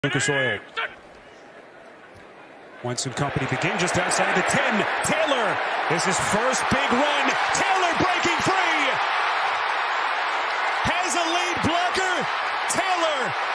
Lucas Oil. Wentz and company begin just outside the 10. Taylor is his first big run. Taylor breaking free. Has a lead blocker. Taylor